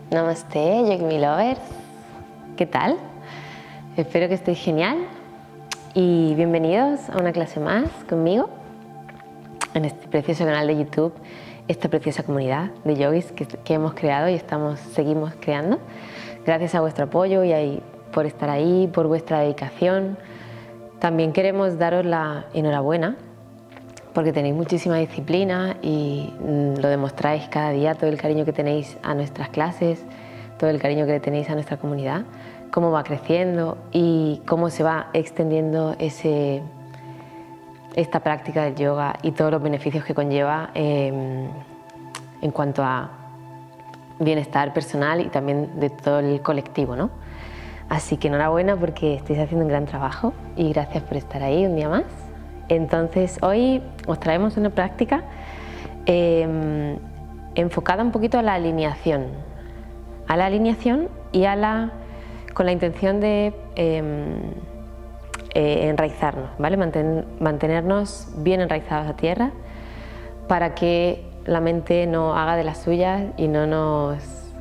Namaste, Yogi Lovers. ¿Qué tal? Espero que estéis genial y bienvenidos a una clase más conmigo en este precioso canal de YouTube, esta preciosa comunidad de yogis que hemos creado y seguimos creando. Gracias a vuestro apoyo y por estar ahí, por vuestra dedicación. También queremos daros la enhorabuena porque tenéis muchísima disciplina y lo demostráis cada día, todo el cariño que tenéis a nuestras clases, todo el cariño que le tenéis a nuestra comunidad, cómo va creciendo y cómo se va extendiendo esta práctica del yoga y todos los beneficios que conlleva en cuanto a bienestar personal y también de todo el colectivo, ¿no? Así que enhorabuena porque estáis haciendo un gran trabajo y gracias por estar ahí un día más. Entonces hoy os traemos una práctica enfocada un poquito a la alineación y con la intención de enraizarnos, ¿vale? Mantenernos bien enraizados a tierra para que la mente no haga de las suyas y no nos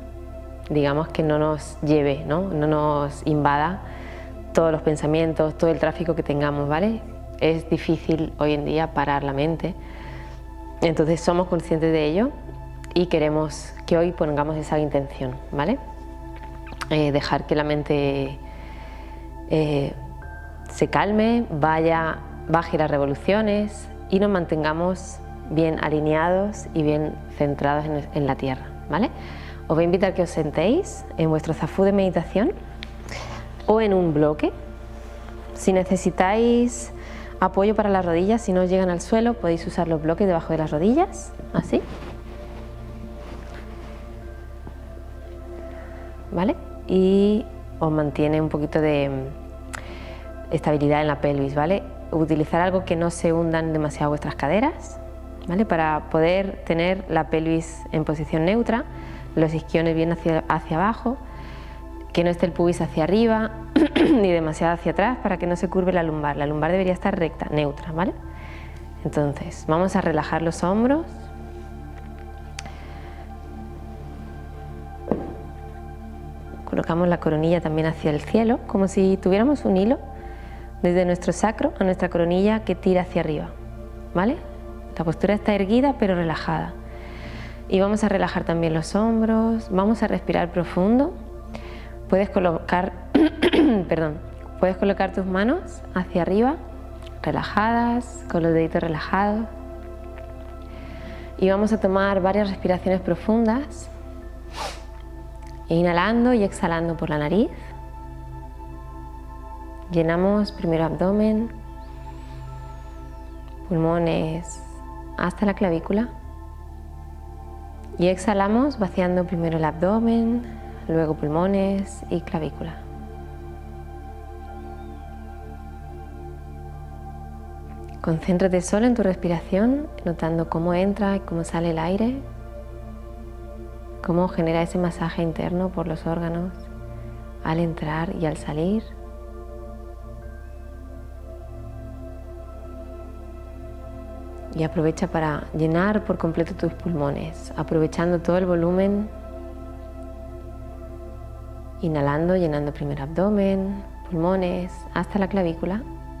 lleve, ¿no? No nos invada todos los pensamientos, todo el tráfico que tengamos, ¿vale? Es difícil hoy en día parar la mente, entonces somos conscientes de ello y queremos que hoy pongamos esa intención, ¿vale? Dejar que la mente se calme, baje las revoluciones y nos mantengamos bien alineados y bien centrados en la tierra, ¿vale? Os voy a invitar a que os sentéis en vuestro zafú de meditación o en un bloque. Si necesitáis apoyo para las rodillas, si no os llegan al suelo, podéis usar los bloques debajo de las rodillas, así. ¿Vale? Y os mantiene un poquito de estabilidad en la pelvis, ¿vale? Utilizar algo que no se hundan demasiado vuestras caderas, ¿vale? Para poder tener la pelvis en posición neutra, los isquiones bien hacia abajo, que no esté el pubis hacia arriba ni demasiado hacia atrás para que no se curve la lumbar. La lumbar debería estar recta, neutra, ¿vale? Entonces, vamos a relajar los hombros. Colocamos la coronilla también hacia el cielo, como si tuviéramos un hilo desde nuestro sacro a nuestra coronilla que tira hacia arriba, ¿vale? La postura está erguida pero relajada. Y vamos a relajar también los hombros, vamos a respirar profundo. Puedes colocar, puedes colocar tus manos hacia arriba, relajadas, con los deditos relajados. Y vamos a tomar varias respiraciones profundas, inhalando y exhalando por la nariz. Llenamos primero abdomen, pulmones hasta la clavícula. Y exhalamos vaciando primero el abdomen, luego pulmones y clavícula. Concéntrate solo en tu respiración, notando cómo entra y cómo sale el aire, cómo genera ese masaje interno por los órganos al entrar y al salir. Y aprovecha para llenar por completo tus pulmones, aprovechando todo el volumen. Inhalando, llenando primero abdomen, pulmones, hasta la clavícula.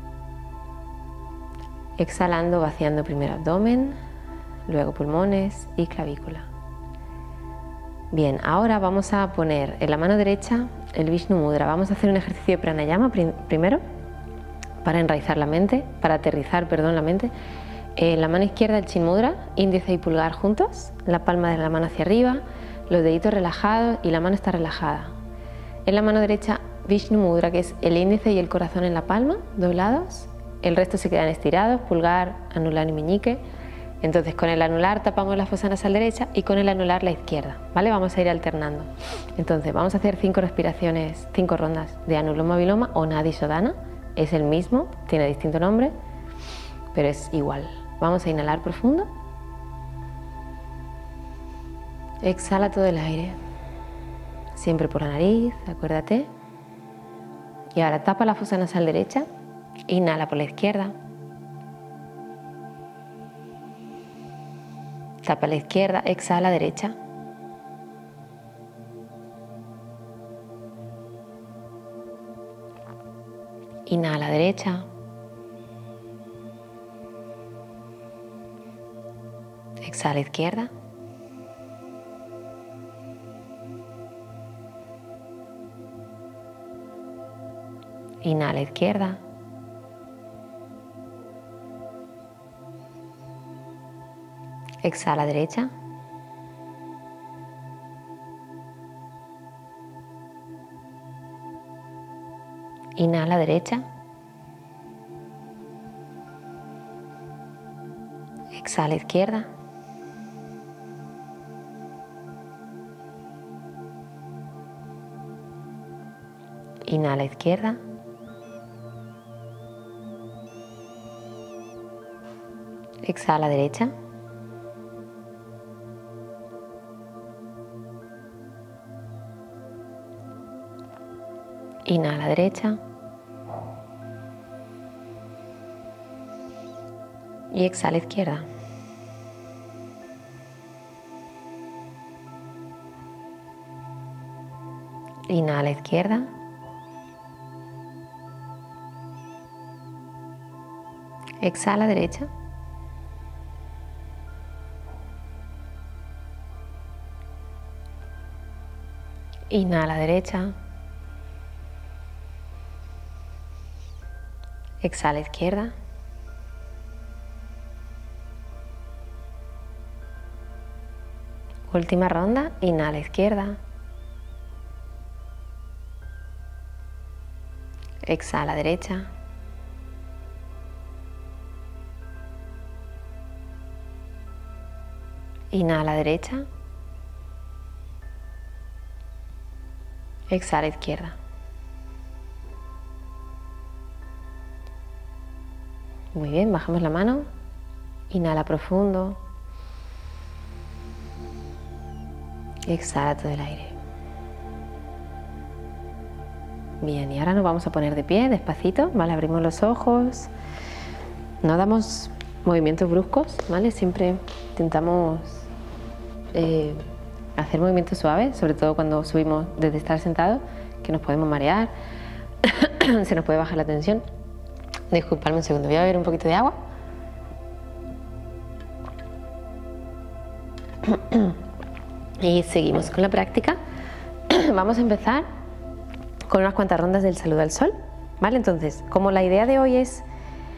Exhalando, vaciando primero abdomen, luego pulmones y clavícula. Bien, ahora vamos a poner en la mano derecha el Vishnu Mudra. Vamos a hacer un ejercicio de pranayama primero, para enraizar la mente, para aterrizar, la mente. En la mano izquierda el Chin Mudra, índice y pulgar juntos, la palma de la mano hacia arriba, los deditos relajados y la mano está relajada. En la mano derecha Vishnu Mudra, que es el índice y el corazón en la palma, doblados. El resto se quedan estirados, pulgar, anular y meñique. Entonces con el anular tapamos la fosa nasal derecha y con el anular la izquierda, ¿vale? Vamos a ir alternando. Entonces vamos a hacer 5 respiraciones, 5 rondas de Anuloma Viloma o Nadi Shodhana. Es el mismo, tiene distinto nombre, pero es igual. Vamos a inhalar profundo. Exhala todo el aire. Siempre por la nariz, acuérdate. Y ahora tapa la fosa nasal derecha. Inhala por la izquierda. Tapa la izquierda, exhala derecha. Inhala derecha. Exhala izquierda. Inhala izquierda. Exhala derecha. Inhala derecha. Exhala izquierda. Inhala izquierda. Exhala derecha. Inhala derecha. Y exhala izquierda. Inhala izquierda. Exhala derecha. Inhala derecha. Exhala izquierda. Última ronda, inhala izquierda. Exhala derecha. Inhala derecha. Exhala izquierda. Muy bien, bajamos la mano. Inhala profundo. Exhala todo el aire. Bien, y ahora nos vamos a poner de pie, despacito, ¿vale? Abrimos los ojos. No damos movimientos bruscos, ¿vale? Siempre intentamos hacer movimientos suaves, sobre todo cuando subimos desde estar sentado, que nos podemos marear, se nos puede bajar la tensión. Disculpadme un segundo, voy a beber un poquito de agua. Y seguimos con la práctica. Vamos a empezar con unas cuantas rondas del saludo al sol, ¿vale? Entonces, como la idea de hoy es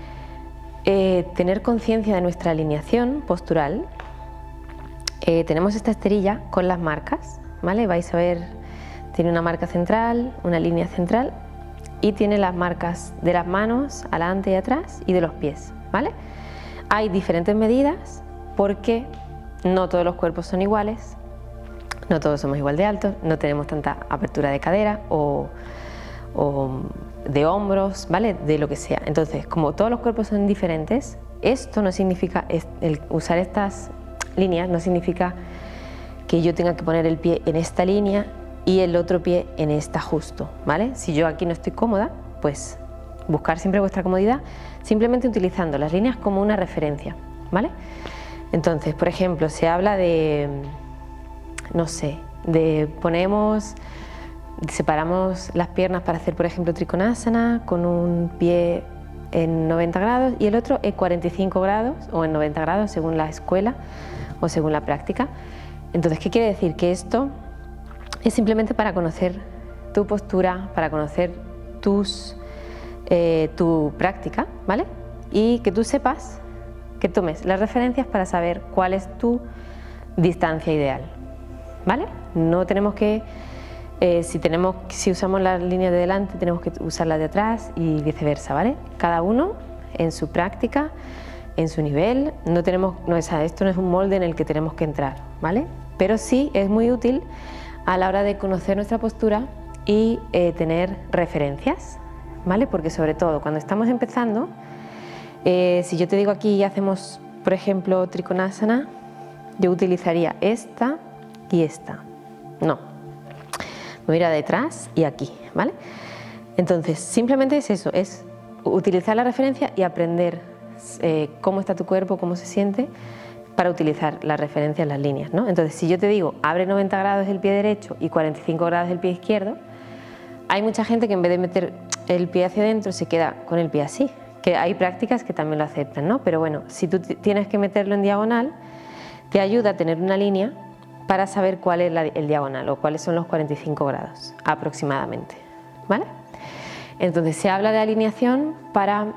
tener conciencia de nuestra alineación postural, tenemos esta esterilla con las marcas, ¿vale? Vais a ver, tiene una marca central, una línea central y tiene las marcas de las manos, adelante y atrás, y de los pies, ¿vale? Hay diferentes medidas porque no todos los cuerpos son iguales, no todos somos igual de altos, no tenemos tanta apertura de cadera o de hombros, ¿vale? De lo que sea. Entonces, como todos los cuerpos son diferentes, esto no significa, el usar estas líneas no significa que yo tenga que poner el pie en esta línea y el otro pie en esta justo, ¿vale? Si yo aquí no estoy cómoda, pues buscar siempre vuestra comodidad, simplemente utilizando las líneas como una referencia, ¿vale? Entonces, por ejemplo, se habla de, no sé, separamos las piernas para hacer, por ejemplo, Trikonasana con un pie en 90 grados y el otro en 45 grados o en 90 grados según la escuela o según la práctica. Entonces, ¿qué quiere decir? Que esto es simplemente para conocer tu postura, para conocer tu práctica, ¿vale? Y que tú sepas, que tomes las referencias para saber cuál es distancia ideal, ¿vale? No tenemos que, si usamos la línea de delante, tenemos que usar la de atrás y viceversa, ¿vale? Cada uno en su práctica, en su nivel, esto no es un molde en el que tenemos que entrar, ¿vale? Pero sí es muy útil a la hora de conocer nuestra postura y tener referencias, ¿vale? Porque sobre todo cuando estamos empezando, si yo te digo aquí hacemos, por ejemplo, Trikonasana, yo utilizaría esta y esta. No, me voy a ir a detrás y aquí, ¿vale? Entonces, simplemente es eso, es utilizar la referencia y aprender cómo está tu cuerpo, cómo se siente, para utilizar la referencia en las líneas, ¿no? Entonces, si yo te digo, abre 90 grados el pie derecho y 45 grados el pie izquierdo, hay mucha gente que en vez de meter el pie hacia adentro se queda con el pie así, que hay prácticas que también lo aceptan, ¿no? Pero bueno, si tú tienes que meterlo en diagonal, te ayuda a tener una línea para saber cuál es el diagonal o cuáles son los 45 grados aproximadamente, ¿vale? Entonces se habla de alineación para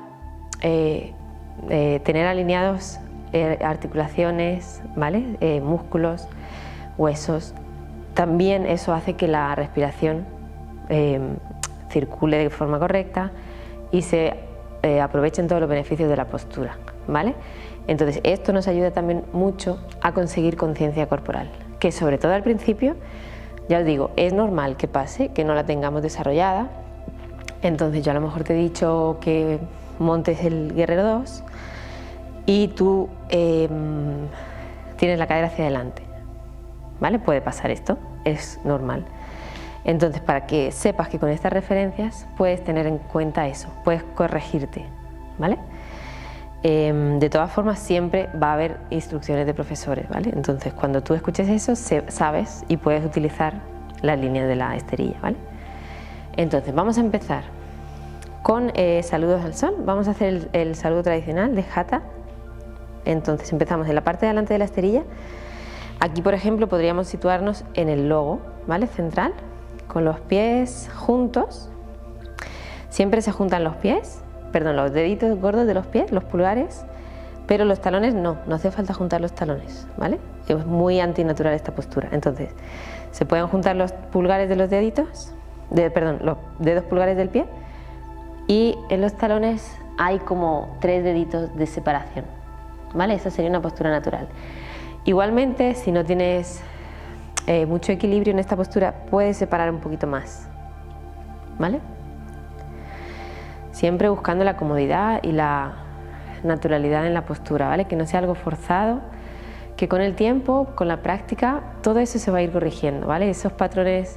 tener alineados articulaciones, ¿vale? Músculos, huesos. También eso hace que la respiración circule de forma correcta y se aprovechen todos los beneficios de la postura, ¿vale? Entonces esto nos ayuda también mucho a conseguir conciencia corporal, que sobre todo al principio, ya os digo, es normal que pase, que no la tengamos desarrollada. Entonces yo a lo mejor te he dicho que montes el Guerrero 2 y tú tienes la cadera hacia adelante, ¿vale? Puede pasar esto, es normal. Entonces, para que sepas que con estas referencias puedes tener en cuenta eso, puedes corregirte, ¿vale? De todas formas, siempre va a haber instrucciones de profesores, ¿vale? Entonces, cuando tú escuches eso, sabes y puedes utilizar las líneas de la esterilla, ¿vale? Entonces, vamos a empezar con saludos al sol. Vamos a hacer el saludo tradicional de Hatha. Entonces, empezamos en la parte de delante de la esterilla. Aquí, por ejemplo, podríamos situarnos en el logo, ¿vale? Central, con los pies juntos. Siempre se juntan los pies, perdón, los deditos gordos de los pies, los pulgares, pero los talones no hace falta juntar los talones, ¿vale? Es muy antinatural esta postura. Entonces, se pueden juntar los pulgares de los deditos, los dedos pulgares del pie, y en los talones hay como 3 deditos de separación, ¿vale? Esa sería una postura natural. Igualmente, si no tienes mucho equilibrio en esta postura, puedes separar un poquito más, ¿vale? Siempre buscando la comodidad y la naturalidad en la postura, ¿vale? Que no sea algo forzado, que con el tiempo, con la práctica, todo eso se va a ir corrigiendo, ¿vale? Esos patrones,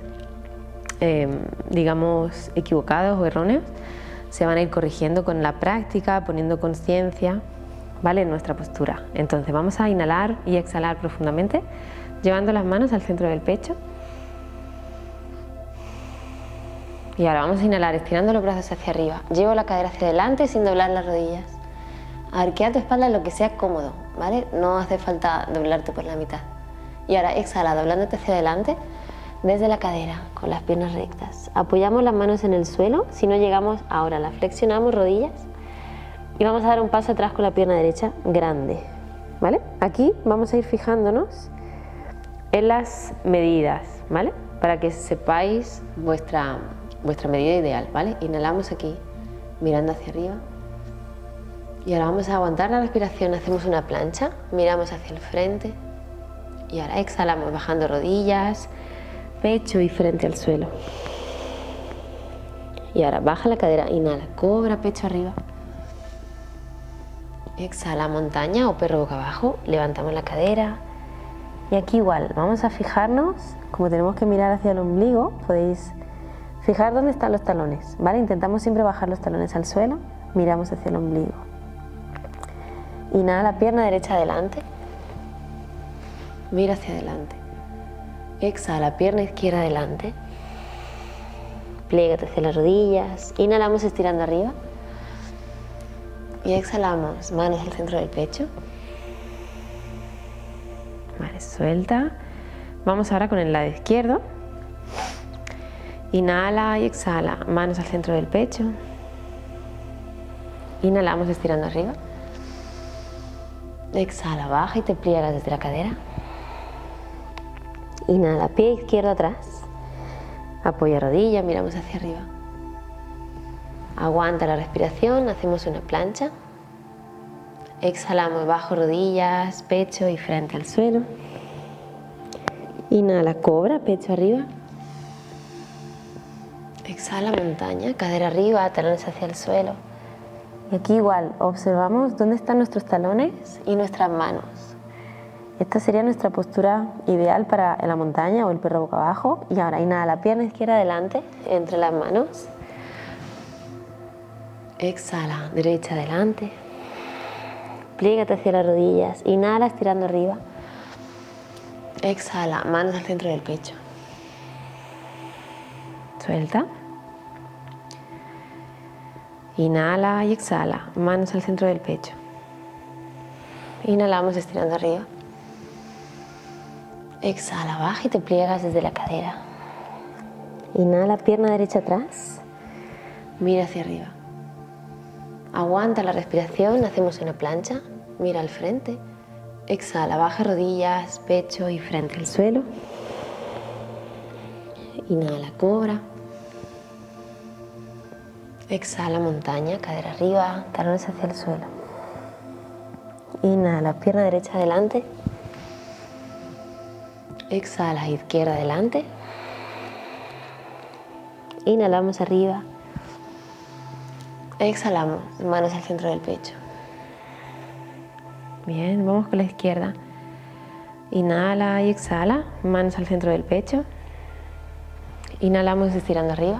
digamos, equivocados o erróneos, se van a ir corrigiendo con la práctica, poniendo conciencia, ¿vale? En nuestra postura. Entonces vamos a inhalar y exhalar profundamente, llevando las manos al centro del pecho. Y ahora vamos a inhalar estirando los brazos hacia arriba. Llevo la cadera hacia adelante sin doblar las rodillas. Arquea tu espalda lo que sea cómodo, ¿vale? No hace falta doblarte por la mitad. Y ahora exhala, doblándote hacia adelante desde la cadera, con las piernas rectas. Apoyamos las manos en el suelo. Si no llegamos, ahora las flexionamos, rodillas. Y vamos a dar un paso atrás con la pierna derecha grande, ¿vale? Aquí vamos a ir fijándonos en las medidas, ¿vale? Para que sepáis vuestra medida ideal, ¿vale? Inhalamos aquí, mirando hacia arriba. Y ahora vamos a aguantar la respiración, hacemos una plancha, miramos hacia el frente. Y ahora exhalamos, bajando rodillas, pecho y frente al suelo. Y ahora baja la cadera, inhala, cobra pecho arriba. Exhala, montaña o perro boca abajo, levantamos la cadera. Y aquí igual, vamos a fijarnos, como tenemos que mirar hacia el ombligo, podéis fijar dónde están los talones, ¿vale? Intentamos siempre bajar los talones al suelo, miramos hacia el ombligo. Inhala, pierna derecha adelante, mira hacia adelante. Exhala, pierna izquierda adelante, pliégate hacia las rodillas, inhalamos estirando arriba. Y exhalamos, manos al centro del pecho. Vale, suelta. Vamos ahora con el lado izquierdo. Inhala y exhala, manos al centro del pecho. Inhalamos estirando arriba. Exhala, baja y te pliegas desde la cadera. Inhala, pie izquierdo atrás. Apoya rodilla, miramos hacia arriba. Aguanta la respiración, hacemos una plancha. Exhalamos, bajo rodillas, pecho y frente al suelo. Inhala, cobra, pecho arriba. Exhala, montaña, cadera arriba, talones hacia el suelo. Y aquí igual, observamos dónde están nuestros talones y nuestras manos. Esta sería nuestra postura ideal para la montaña o el perro boca abajo. Y ahora inhala, pierna izquierda adelante, entre las manos. Exhala, derecha adelante. Pliégate hacia las rodillas. Inhala, estirando arriba. Exhala, manos al centro del pecho. Suelta. Inhala y exhala, manos al centro del pecho. Inhalamos estirando arriba. Exhala, baja y te pliegas desde la cadera. Inhala, pierna derecha atrás. Mira hacia arriba. Aguanta la respiración, hacemos una plancha. Mira al frente. Exhala, baja rodillas, pecho y frente al suelo. Inhala, cobra. Exhala, montaña, cadera arriba, talones hacia el suelo. Inhala, pierna derecha adelante. Exhala, izquierda adelante. Inhalamos arriba. Exhalamos, manos al centro del pecho. Bien, vamos con la izquierda. Inhala y exhala, manos al centro del pecho. Inhalamos estirando arriba.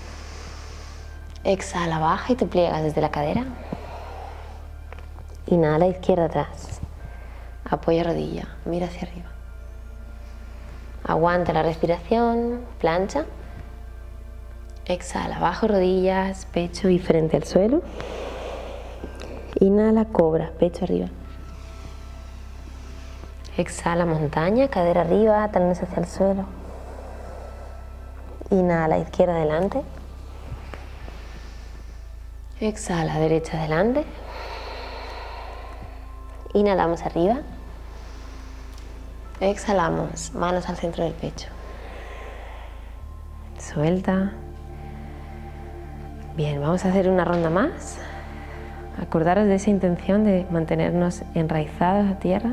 Exhala, baja y te pliegas desde la cadera. Inhala, izquierda atrás. Apoya rodilla, mira hacia arriba. Aguanta la respiración, plancha. Exhala, bajo rodillas, pecho y frente al suelo. Inhala, cobra, pecho arriba. Exhala, montaña, cadera arriba, talones hacia el suelo. Inhala, izquierda adelante. Exhala, derecha adelante. Inhalamos arriba. Exhalamos, manos al centro del pecho. Suelta. Bien, vamos a hacer una ronda más. Acordaros de esa intención de mantenernos enraizados a tierra.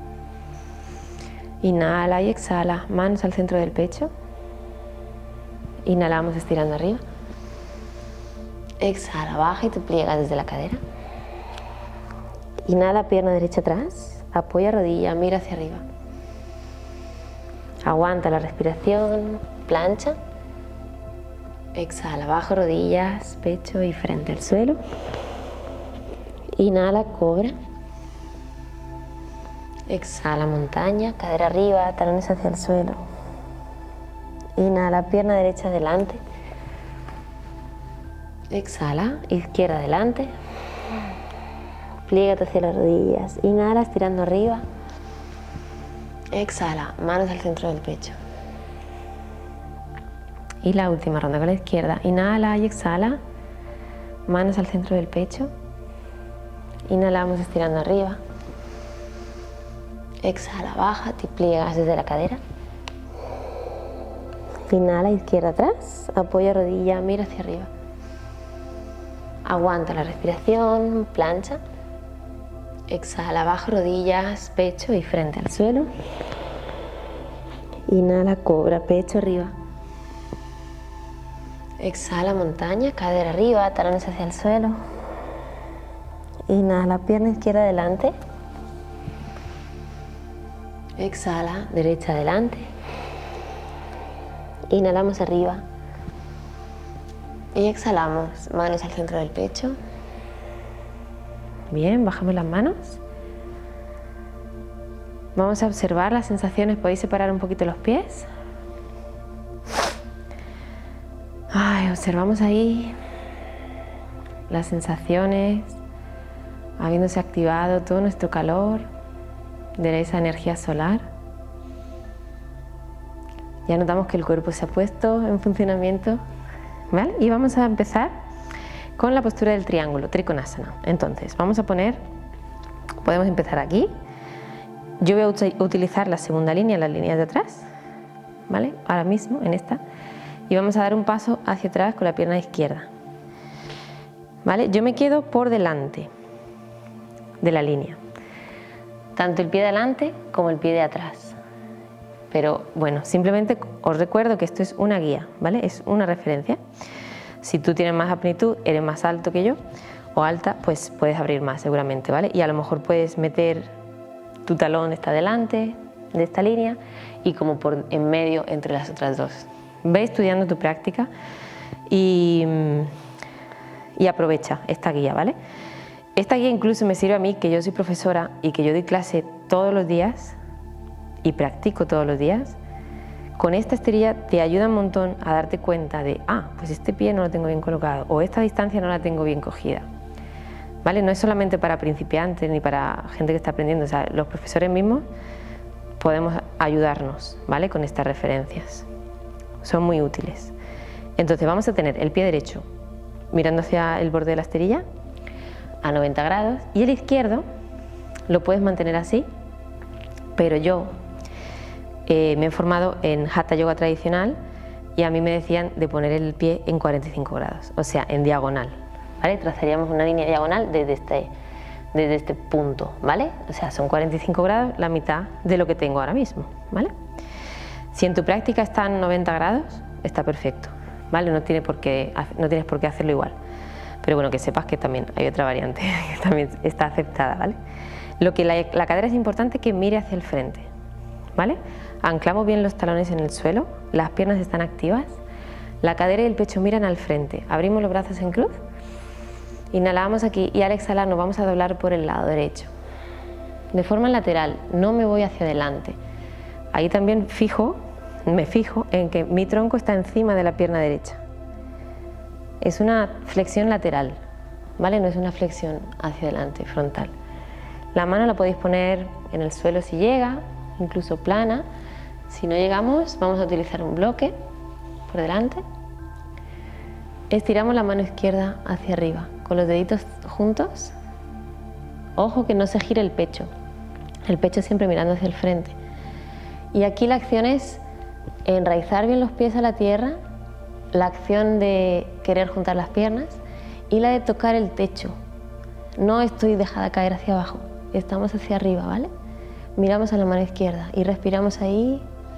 Inhala y exhala, manos al centro del pecho. Inhalamos estirando arriba. Exhala, baja y te pliegas desde la cadera. Inhala, pierna derecha atrás. Apoya rodilla, mira hacia arriba. Aguanta la respiración, plancha. Exhala, bajo rodillas, pecho y frente al suelo. Inhala, cobra. Exhala, montaña, cadera arriba, talones hacia el suelo. Inhala, pierna derecha adelante. Exhala, izquierda adelante. Pliégate hacia las rodillas. Inhala, estirando arriba. Exhala, manos al centro del pecho. Y la última ronda con la izquierda. Inhala y exhala. Manos al centro del pecho. Inhalamos estirando arriba. Exhala, baja, te pliegas desde la cadera. Inhala, izquierda atrás. Apoya rodilla, mira hacia arriba. Aguanta la respiración, plancha. Exhala, baja rodillas, pecho y frente al suelo. Inhala, cobra, pecho arriba. Exhala, montaña, cadera arriba, talones hacia el suelo. Inhala, pierna izquierda adelante. Exhala, derecha adelante. Inhalamos arriba. Y exhalamos, manos al centro del pecho. Bien, bajamos las manos. Vamos a observar las sensaciones, podéis separar un poquito los pies. Observamos ahí las sensaciones, habiéndose activado todo nuestro calor de esa energía solar. Ya notamos que el cuerpo se ha puesto en funcionamiento, ¿vale? Y vamos a empezar con la postura del triángulo, Trikonasana. Entonces, vamos a poner, podemos empezar aquí. Yo voy a utilizar la segunda línea, las líneas de atrás, ¿vale? Ahora mismo, en esta. Y vamos a dar un paso hacia atrás con la pierna izquierda, ¿vale? Yo me quedo por delante de la línea, tanto el pie de adelante como el pie de atrás. Pero bueno, simplemente os recuerdo que esto es una guía, ¿vale? Es una referencia. Si tú tienes más amplitud, eres más alto que yo o alta, pues puedes abrir más seguramente, ¿vale? Y a lo mejor puedes meter tu talón está delante de esta línea y como por en medio entre las otras dos. Ve estudiando tu práctica y aprovecha esta guía, ¿vale? Esta guía incluso me sirve a mí, que yo soy profesora y que yo doy clase todos los días y practico todos los días, Con esta esterilla te ayuda un montón a darte cuenta de, pues este pie no lo tengo bien colocado o esta distancia no la tengo bien cogida. ¿Vale? No es solamente para principiantes ni para gente que está aprendiendo, o sea, los profesores mismos podemos ayudarnos, ¿vale? Con estas referencias. Son muy útiles. Entonces vamos a tener el pie derecho mirando hacia el borde de la esterilla a 90 grados y el izquierdo lo puedes mantener así, pero yo me he formado en Hatha Yoga tradicional y a mí me decían de poner el pie en 45 grados, o sea, en diagonal, ¿vale? Trazaríamos una línea diagonal desde este punto, ¿vale? O sea, son 45 grados, la mitad de lo que tengo ahora mismo, ¿vale? Si en tu práctica están 90 grados, está perfecto, ¿vale? No tienes por qué hacerlo igual. Pero bueno, que sepas que también hay otra variante que también está aceptada, ¿vale? Lo que la cadera es importante que mire hacia el frente, ¿vale? Anclamos bien los talones en el suelo, las piernas están activas, la cadera y el pecho miran al frente, abrimos los brazos en cruz, inhalamos aquí y al exhalar nos vamos a doblar por el lado derecho. De forma lateral, no me voy hacia adelante. Ahí también me fijo en que mi tronco está encima de la pierna derecha. Es una flexión lateral, ¿vale? No es una flexión hacia adelante, frontal. La mano la podéis poner en el suelo si llega, incluso plana. Si no llegamos, vamos a utilizar un bloque por delante. Estiramos la mano izquierda hacia arriba, con los deditos juntos. Ojo que no se gire el pecho siempre mirando hacia el frente. Y aquí la acción es enraizar bien los pies a la tierra, la acción de querer juntar las piernas y la de tocar el techo. No estoy dejada caer hacia abajo, estamos hacia arriba, ¿vale? Miramos a la mano izquierda y respiramos ahí.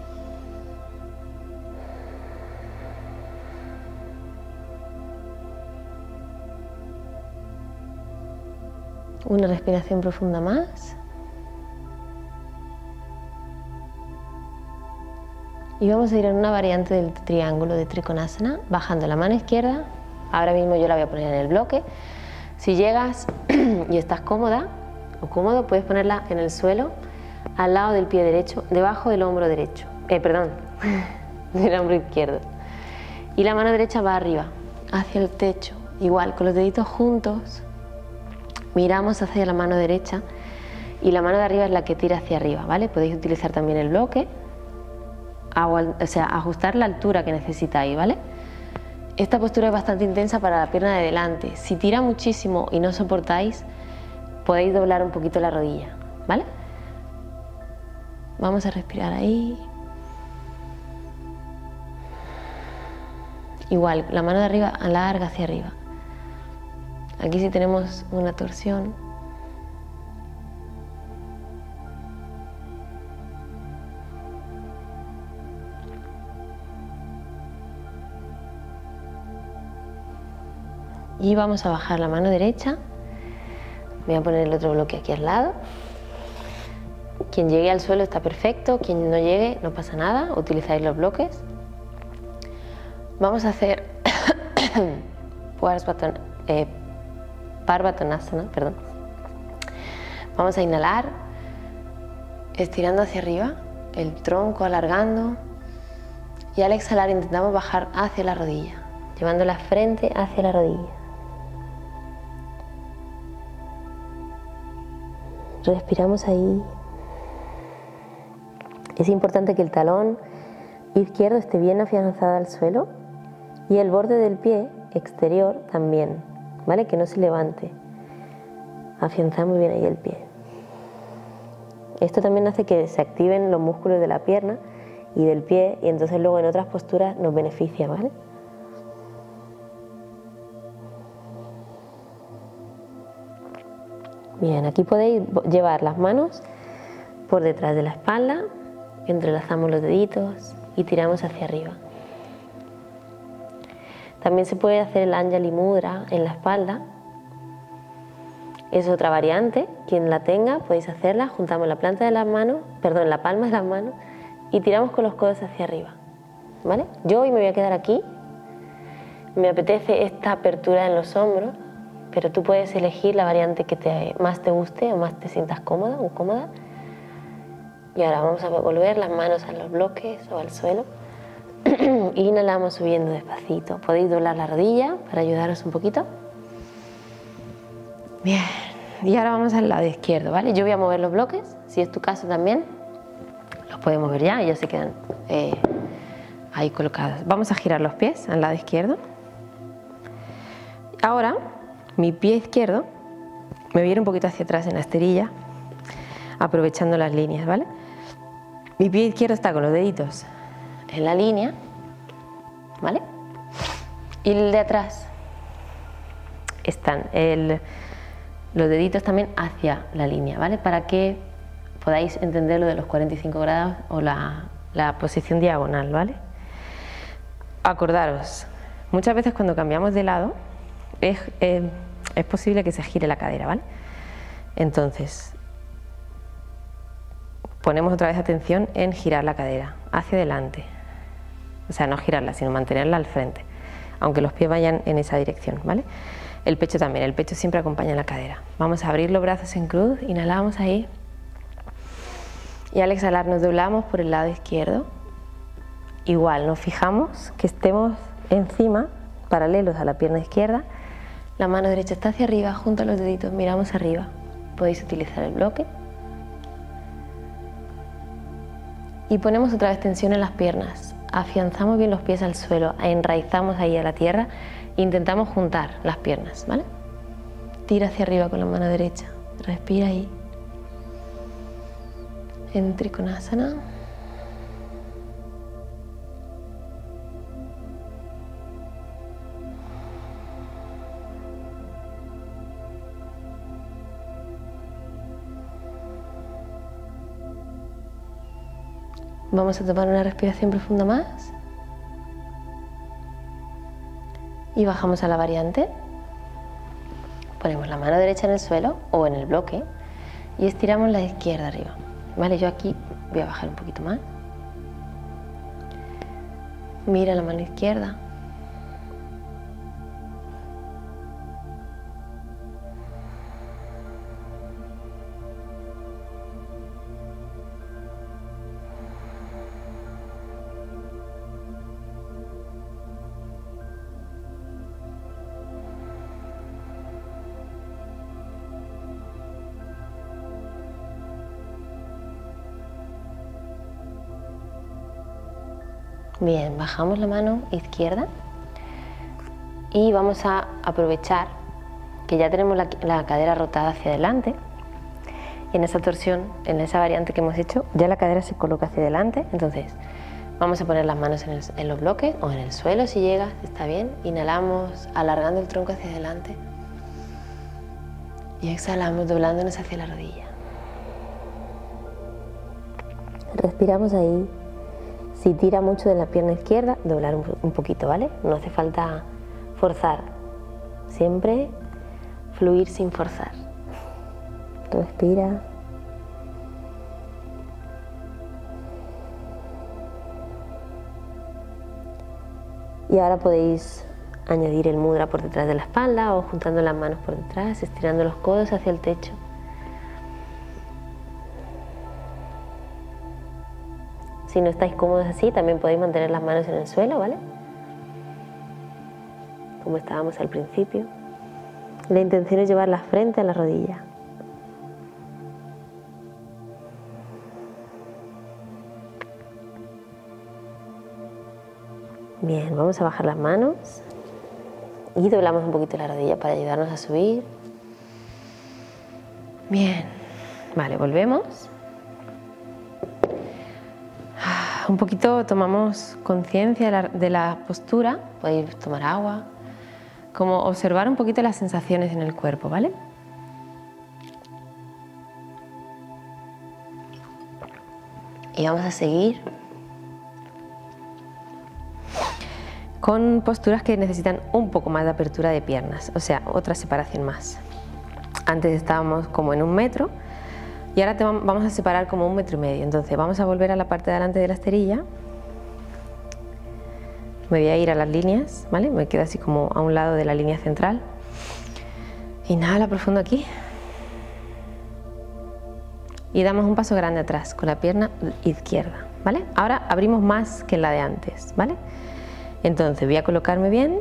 Una respiración profunda más. Y vamos a ir en una variante del triángulo de Trikonasana, bajando la mano izquierda. Ahora mismo yo la voy a poner en el bloque. Si llegas y estás cómoda o cómodo, puedes ponerla en el suelo, al lado del pie derecho, debajo del hombro derecho. Del hombro izquierdo. Y la mano derecha va arriba, hacia el techo. Igual, con los deditos juntos, miramos hacia la mano derecha y la mano de arriba es la que tira hacia arriba, ¿vale? Podéis utilizar también el bloque, o sea, ajustar la altura que necesitáis, ¿vale? Esta postura es bastante intensa para la pierna de delante. Si tira muchísimo y no soportáis, podéis doblar un poquito la rodilla, ¿vale? Vamos a respirar ahí. Igual, la mano de arriba alarga hacia arriba. Aquí sí tenemos una torsión. Y vamos a bajar la mano derecha. Voy a poner el otro bloque aquí al lado. Quien llegue al suelo está perfecto, quien no llegue no pasa nada, utilizáis los bloques. Vamos a hacer Parvattanasana, perdón. Vamos a inhalar, estirando hacia arriba, el tronco alargando, y al exhalar intentamos bajar hacia la rodilla, llevando la frente hacia la rodilla. Respiramos ahí. Es importante que el talón izquierdo esté bien afianzado al suelo y el borde del pie exterior también, ¿vale? Que no se levante. Afianzar muy bien ahí el pie. Esto también hace que se activen los músculos de la pierna y del pie y entonces luego en otras posturas nos beneficia, ¿vale? Bien, aquí podéis llevar las manos por detrás de la espalda, entrelazamos los deditos y tiramos hacia arriba. También se puede hacer el Anjali Mudra en la espalda. Es otra variante, quien la tenga podéis hacerla, juntamos la palma de las manos y tiramos con los codos hacia arriba, ¿vale? Yo hoy me voy a quedar aquí, me apetece esta apertura en los hombros, pero tú puedes elegir la variante que más te guste o más te sientas cómoda o cómoda. Y ahora vamos a volver las manos a los bloques o al suelo. Inhalamos subiendo despacito. Podéis doblar la rodilla para ayudaros un poquito. Bien. Y ahora vamos al lado izquierdo, ¿vale? Yo voy a mover los bloques, si es tu caso también. Los podemos mover ya y ya se quedan ahí colocados. Vamos a girar los pies al lado izquierdo. Ahora, mi pie izquierdo me viene un poquito hacia atrás en la esterilla, aprovechando las líneas, ¿vale? Mi pie izquierdo está con los deditos en la línea, ¿vale? Y el de atrás están los deditos también hacia la línea, ¿vale? Para que podáis entender lo de los 45 grados o la posición diagonal, ¿vale? Acordaros, muchas veces cuando cambiamos de lado es posible que se gire la cadera, ¿vale? Entonces, ponemos otra vez atención en girar la cadera hacia adelante. O sea, no girarla, sino mantenerla al frente, aunque los pies vayan en esa dirección, ¿vale? El pecho también, el pecho siempre acompaña la cadera. Vamos a abrir los brazos en cruz, inhalamos ahí. Y al exhalar nos doblamos por el lado izquierdo. Igual, nos fijamos que estemos encima, paralelos a la pierna izquierda. La mano derecha está hacia arriba, junto a los deditos, miramos arriba. Podéis utilizar el bloque. Y ponemos otra vez tensión en las piernas. Afianzamos bien los pies al suelo, enraizamos ahí a la tierra e intentamos juntar las piernas, ¿vale? Tira hacia arriba con la mano derecha. Respira ahí. En Trikonasana. Vamos a tomar una respiración profunda más. Y bajamos a la variante. Ponemos la mano derecha en el suelo o en el bloque y estiramos la izquierda arriba. Vale, yo aquí voy a bajar un poquito más. Mira la mano izquierda. Bien, bajamos la mano izquierda y vamos a aprovechar que ya tenemos la cadera rotada hacia adelante. En esa torsión, en esa variante que hemos hecho, ya la cadera se coloca hacia adelante. Entonces, vamos a poner las manos en los bloques o en el suelo si llega, está bien. Inhalamos, alargando el tronco hacia adelante. Y exhalamos, doblándonos hacia la rodilla. Respiramos ahí. Si tira mucho de la pierna izquierda, doblar un poquito, ¿vale? No hace falta forzar. Siempre fluir sin forzar. Respira. Y ahora podéis añadir el mudra por detrás de la espalda o juntando las manos por detrás, estirando los codos hacia el techo. Si no estáis cómodos así, también podéis mantener las manos en el suelo, ¿vale? Como estábamos al principio. La intención es llevar la frente a la rodilla. Bien, vamos a bajar las manos y doblamos un poquito la rodilla para ayudarnos a subir. Bien, vale, volvemos. Un poquito tomamos conciencia de la postura, podéis tomar agua, como observar un poquito las sensaciones en el cuerpo, ¿vale? Y vamos a seguir con posturas que necesitan un poco más de apertura de piernas, o sea, otra separación más. Antes estábamos como en 1 metro. Y ahora vamos a separar como 1,5 metros. Entonces vamos a volver a la parte de delante de la esterilla. Me voy a ir a las líneas, ¿vale? Me quedo así como a un lado de la línea central. Inhala profundo aquí. y damos un paso grande atrás con la pierna izquierda, ¿vale? Ahora abrimos más que la de antes, ¿vale? Entonces voy a colocarme bien.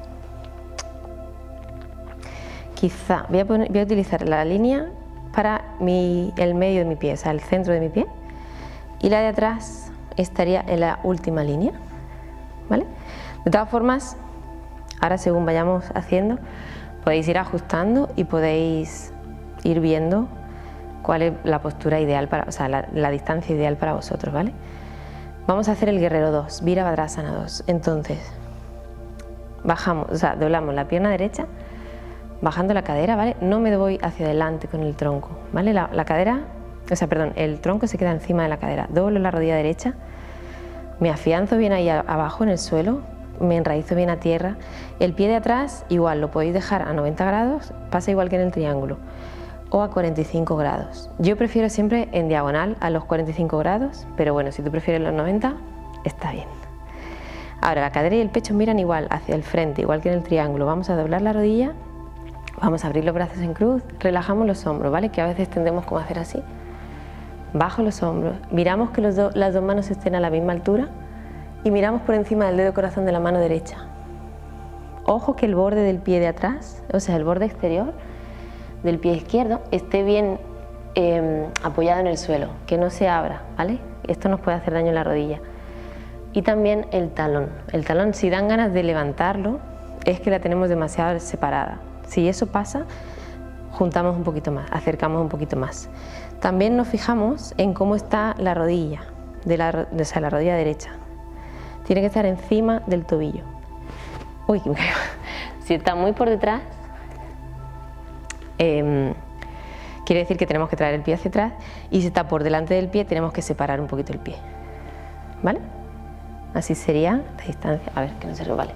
Quizá voy a utilizar la línea para el medio de mi pie, o sea, el centro de mi pie, y la de atrás estaría en la última línea, ¿vale? De todas formas, ahora según vayamos haciendo, podéis ir ajustando y podéis ir viendo cuál es la postura ideal para, o sea, la distancia ideal para vosotros, ¿vale? Vamos a hacer el guerrero 2, Virabhadrasana 2. Entonces, bajamos, o sea, doblamos la pierna derecha, bajando la cadera, ¿vale? No me voy hacia adelante con el tronco, ¿vale? La cadera, o sea, perdón, el tronco se queda encima de la cadera. Doblo la rodilla derecha, me afianzo bien ahí abajo en el suelo, me enraizo bien a tierra. El pie de atrás igual lo podéis dejar a 90 grados, pasa igual que en el triángulo, o a 45 grados. Yo prefiero siempre en diagonal a los 45 grados, pero bueno, si tú prefieres los 90, está bien. Ahora la cadera y el pecho miran igual hacia el frente, igual que en el triángulo. Vamos a doblar la rodilla, vamos a abrir los brazos en cruz, relajamos los hombros, ¿vale? Que a veces tendemos como a hacer así. Bajo los hombros, miramos que las dos manos estén a la misma altura y miramos por encima del dedo corazón de la mano derecha. Ojo que el borde del pie de atrás, o sea, el borde exterior del pie izquierdo, esté bien apoyado en el suelo, que no se abra, ¿vale? Esto nos puede hacer daño en la rodilla. Y también el talón. El talón, si dan ganas de levantarlo, es que la tenemos demasiado separada. Si eso pasa, juntamos un poquito más, acercamos un poquito más. También nos fijamos en cómo está la rodilla, o sea, la rodilla derecha. Tiene que estar encima del tobillo. Uy, me caigo. Si está muy por detrás, quiere decir que tenemos que traer el pie hacia atrás, y si está por delante del pie, tenemos que separar un poquito el pie, ¿vale? Así sería la distancia. A ver, que no se resbale.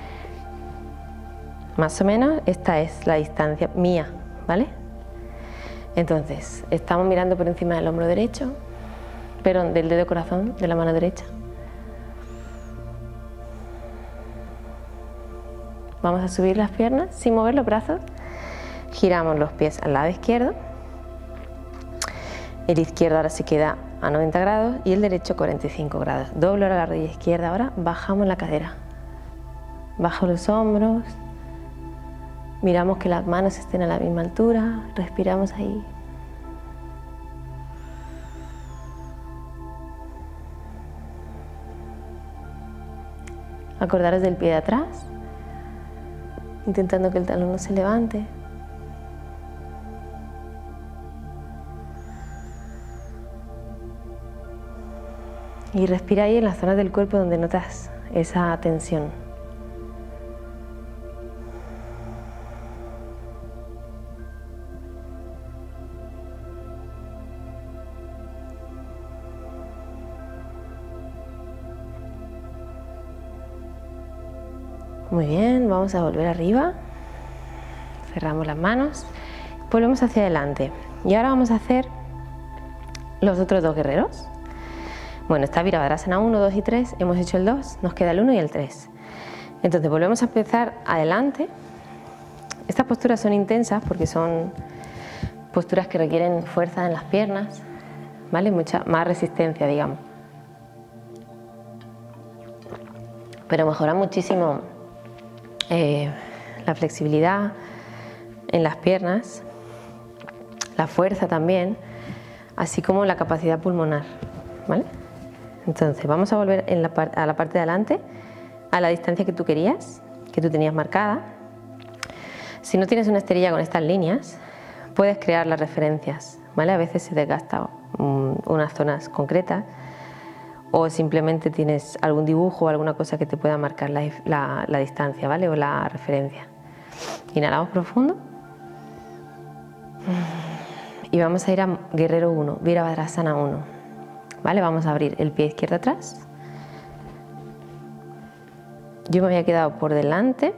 Más o menos esta es la distancia mía, ¿vale? Entonces, estamos mirando por encima del hombro derecho, perdón, del dedo corazón de la mano derecha. Vamos a subir las piernas sin mover los brazos. Giramos los pies al lado izquierdo. El izquierdo ahora se queda a 90 grados y el derecho 45 grados. Doblo ahora la rodilla izquierda, ahora bajamos la cadera. Bajo los hombros. Miramos que las manos estén a la misma altura, respiramos ahí. Acordaros del pie de atrás, intentando que el talón no se levante. Y respira ahí en las zonas del cuerpo donde notas esa tensión. Muy bien, vamos a volver arriba, cerramos las manos, volvemos hacia adelante y ahora vamos a hacer los otros dos guerreros. Bueno, está Virabhadrasana 1, 2 y 3, hemos hecho el 2, nos queda el 1 y el 3. Entonces volvemos a empezar adelante. Estas posturas son intensas porque son posturas que requieren fuerza en las piernas, ¿vale? Mucha más resistencia, digamos. Pero mejora muchísimo la flexibilidad en las piernas, la fuerza también, así como la capacidad pulmonar, ¿vale? Entonces vamos a volver a la parte de adelante, a la distancia que tú querías, que tú tenías marcada. Si no tienes una esterilla con estas líneas, puedes crear las referencias, ¿vale? A veces se desgasta unas zonas concretas, o simplemente tienes algún dibujo o alguna cosa que te pueda marcar la distancia, ¿vale? O la referencia. Inhalamos profundo. Y vamos a ir a Guerrero 1, Virabhadrasana 1. ¿Vale? Vamos a abrir el pie izquierdo atrás. Yo me había quedado por delante.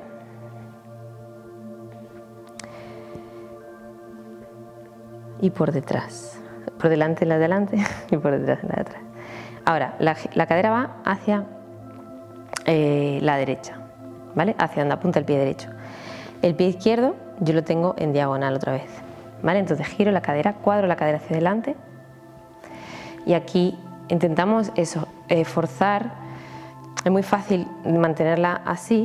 Y por detrás. Por delante en la de delante y por detrás en la de atrás. Ahora, la cadera va hacia la derecha, ¿vale? Hacia donde apunta el pie derecho. El pie izquierdo yo lo tengo en diagonal otra vez, ¿vale? Entonces giro la cadera, cuadro la cadera hacia adelante y aquí intentamos eso, forzar. Es muy fácil mantenerla así,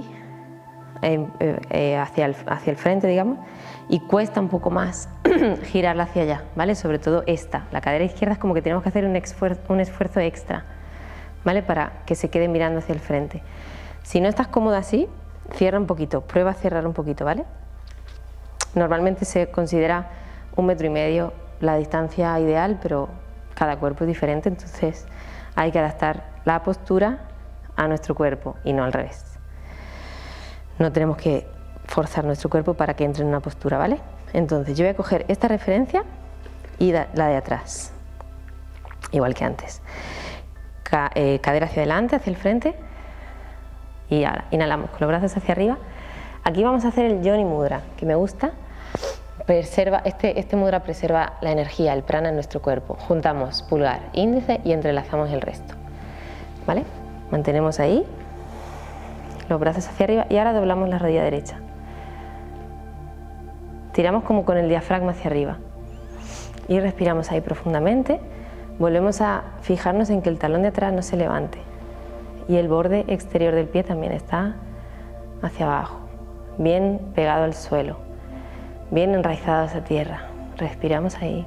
hacia el frente, digamos, y cuesta un poco más girarla hacia allá, ¿vale? Sobre todo esta, la cadera izquierda, es como que tenemos que hacer un esfuerzo extra, ¿vale? Para que se quede mirando hacia el frente. Si no estás cómoda así, cierra un poquito, prueba a cerrar un poquito, ¿vale? Normalmente se considera 1,5 metros la distancia ideal, pero cada cuerpo es diferente, entonces hay que adaptar la postura a nuestro cuerpo y no al revés. No tenemos que forzar nuestro cuerpo para que entre en una postura, ¿vale? Entonces yo voy a coger esta referencia y la de atrás, igual que antes. Cadera hacia adelante, hacia el frente, y ahora inhalamos con los brazos hacia arriba. Aquí vamos a hacer el Yoni Mudra, que me gusta. Este mudra preserva la energía, el prana en nuestro cuerpo. Juntamos pulgar, índice y entrelazamos el resto, ¿vale? Mantenemos ahí los brazos hacia arriba y ahora doblamos la rodilla derecha. Tiramos como con el diafragma hacia arriba y respiramos ahí profundamente. Volvemos a fijarnos en que el talón de atrás no se levante y el borde exterior del pie también está hacia abajo, bien pegado al suelo, bien enraizado a esa tierra. Respiramos ahí.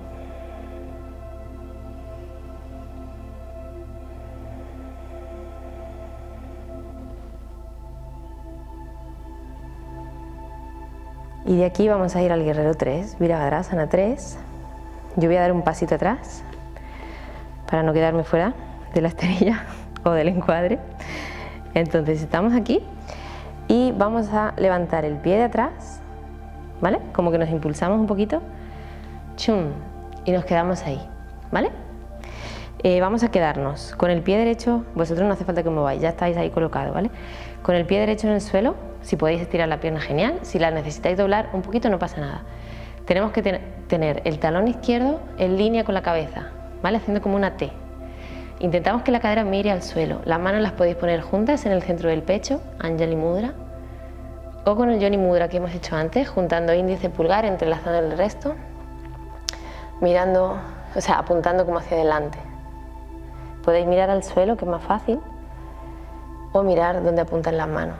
Y de aquí vamos a ir al guerrero 3, Virabhadrasana 3. Yo voy a dar un pasito atrás para no quedarme fuera de la esterilla o del encuadre. Entonces estamos aquí y vamos a levantar el pie de atrás, ¿vale? Como que nos impulsamos un poquito, chum, y nos quedamos ahí, ¿vale? Vamos a quedarnos con el pie derecho, vosotros no hace falta que os mováis, ya estáis ahí colocados, ¿vale? Con el pie derecho en el suelo, si podéis estirar la pierna, genial. Si la necesitáis doblar un poquito, no pasa nada. Tenemos que tener el talón izquierdo en línea con la cabeza, ¿vale? Haciendo como una T. Intentamos que la cadera mire al suelo. Las manos las podéis poner juntas en el centro del pecho, Anjali Mudra, o con el Yoni Mudra que hemos hecho antes, juntando índice y pulgar, entrelazando el resto, mirando, o sea, apuntando como hacia adelante. Podéis mirar al suelo, que es más fácil, o mirar donde apuntan las manos.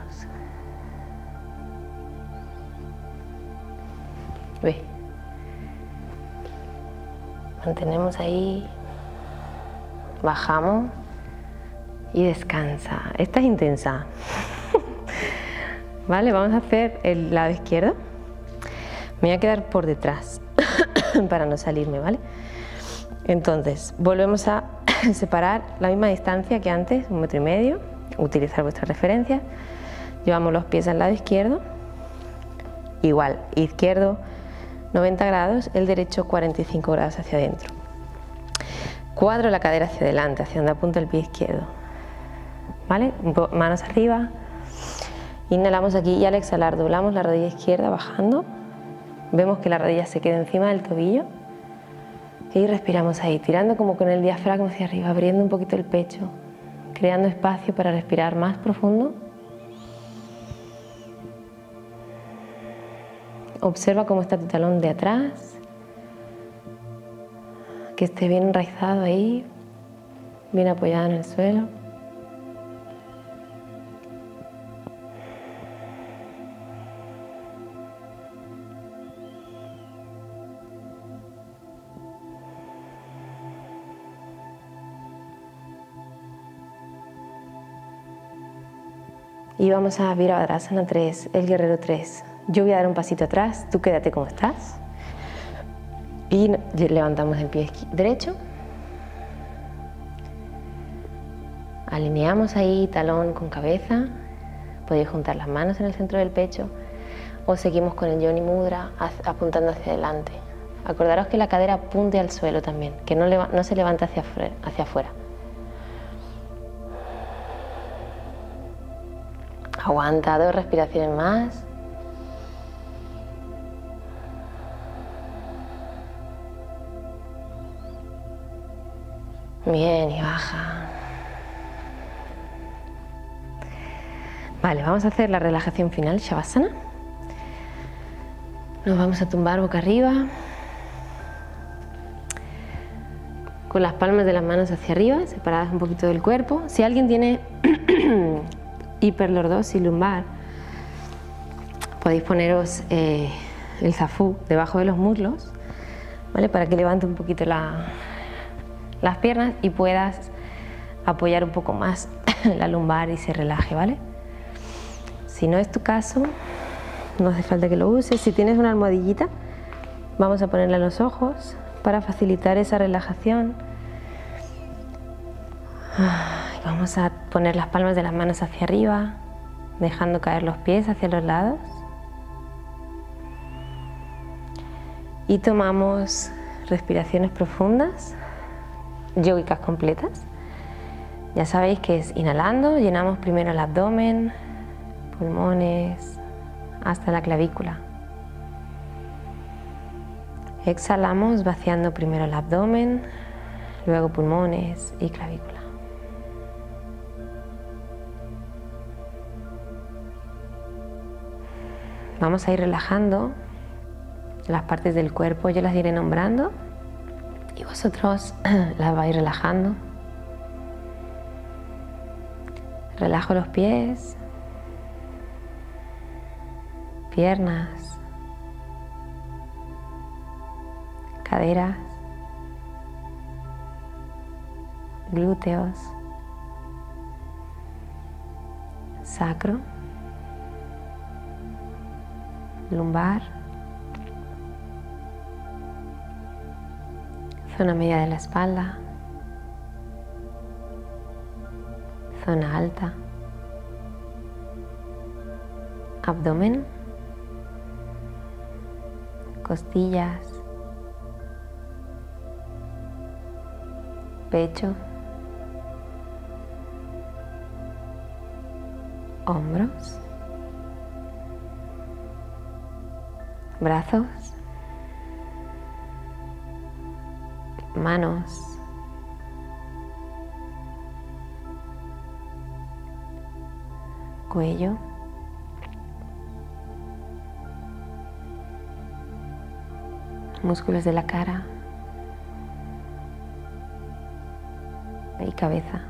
Ve. Mantenemos ahí, bajamos y descansa. Esta es intensa. Vale, vamos a hacer el lado izquierdo. Me voy a quedar por detrás para no salirme, ¿vale? Entonces, volvemos a separar la misma distancia que antes, 1,5 metros, utilizar vuestras referencias. Llevamos los pies al lado izquierdo, igual, izquierdo 90 grados, el derecho 45 grados hacia adentro. Cuadro la cadera hacia adelante, hacia donde apunta el pie izquierdo, ¿vale? Manos arriba, inhalamos aquí y al exhalar doblamos la rodilla izquierda bajando, vemos que la rodilla se queda encima del tobillo y respiramos ahí, tirando como con el diafragma hacia arriba, abriendo un poquito el pecho, creando espacio para respirar más profundo. Observa cómo está tu talón de atrás, que esté bien enraizado ahí, bien apoyado en el suelo. Y vamos a Virabhadrasana 3, el guerrero 3. Yo voy a dar un pasito atrás, tú quédate como estás. Y levantamos el pie derecho. Alineamos ahí talón con cabeza. Podéis juntar las manos en el centro del pecho o seguimos con el Yoni Mudra apuntando hacia adelante. Acordaros que la cadera apunte al suelo también, que no se levante hacia afuera. Aguanta 2 respiraciones más. Bien, y baja. Vale, vamos a hacer la relajación final, Shavasana. Nos vamos a tumbar boca arriba. con las palmas de las manos hacia arriba, separadas un poquito del cuerpo. Si alguien tiene hiperlordosis lumbar, podéis poneros el zafú debajo de los muslos, ¿vale? Para que levante un poquito las piernas y puedas apoyar un poco más la lumbar y se relaje, ¿vale? Si no es tu caso, no hace falta que lo uses. Si tienes una almohadillita, vamos a ponerla en los ojos para facilitar esa relajación. Vamos a poner las palmas de las manos hacia arriba, dejando caer los pies hacia los lados. Y tomamos respiraciones profundas, yógicas completas. Ya sabéis que es inhalando, llenamos primero el abdomen, pulmones, hasta la clavícula. Exhalamos vaciando primero el abdomen, luego pulmones y clavícula. Vamos a ir relajando las partes del cuerpo, yo las iré nombrando y vosotros las vais relajando. Relajo los pies, piernas, caderas, glúteos, sacro, lumbar, zona media de la espalda, zona alta, abdomen, costillas, pecho, hombros, brazos, manos, cuello, músculos de la cara y cabeza.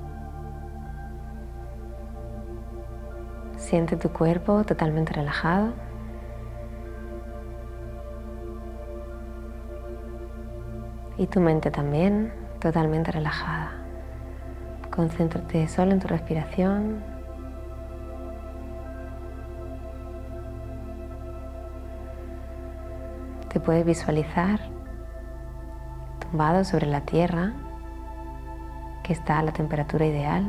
Siente tu cuerpo totalmente relajado. Y tu mente también totalmente relajada. Concéntrate solo en tu respiración. Te puedes visualizar tumbado sobre la tierra, que está a la temperatura ideal,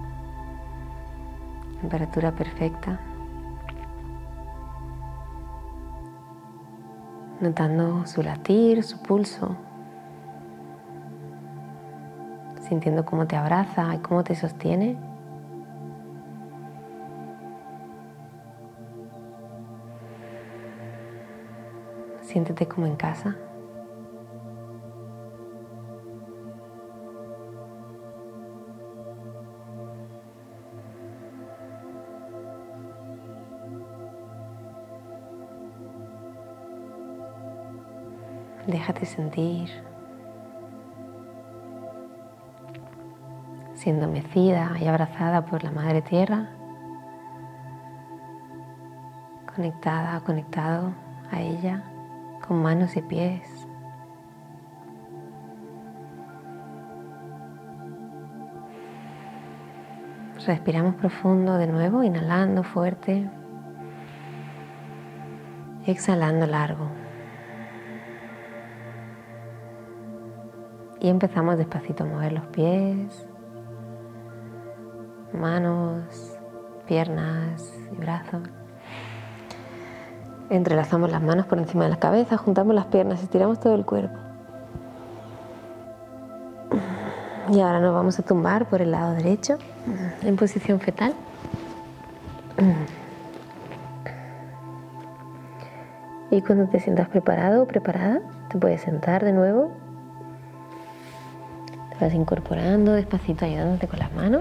temperatura perfecta, notando su latir, su pulso, sintiendo cómo te abraza y cómo te sostiene. Siéntete como en casa. Déjate sentir, siendo mecida y abrazada por la Madre Tierra, conectada, conectado a ella, con manos y pies. Respiramos profundo de nuevo, inhalando fuerte, exhalando largo. Y empezamos despacito a mover los pies, manos, piernas y brazos. Entrelazamos las manos por encima de la cabeza, juntamos las piernas, estiramos todo el cuerpo. Y ahora nos vamos a tumbar por el lado derecho, en posición fetal. Y cuando te sientas preparado o preparada, te puedes sentar de nuevo. Te vas incorporando despacito, ayudándote con las manos.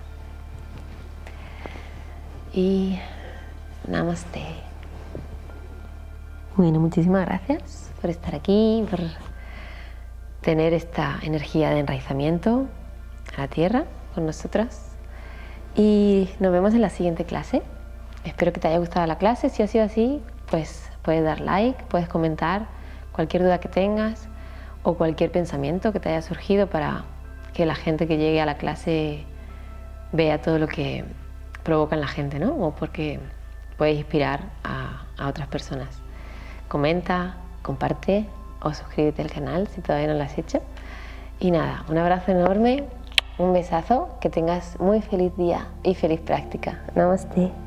Y namaste. Bueno, muchísimas gracias por estar aquí, por tener esta energía de enraizamiento a la tierra con nosotras. Y nos vemos en la siguiente clase. Espero que te haya gustado la clase. Si ha sido así, pues puedes dar like, puedes comentar cualquier duda que tengas o cualquier pensamiento que te haya surgido para que la gente que llegue a la clase vea todo lo que provoca en la gente, ¿no? O porque puedes inspirar a otras personas. Comenta, comparte o suscríbete al canal si todavía no lo has hecho. Y nada, un abrazo enorme, un besazo, que tengas muy feliz día y feliz práctica. Namaste.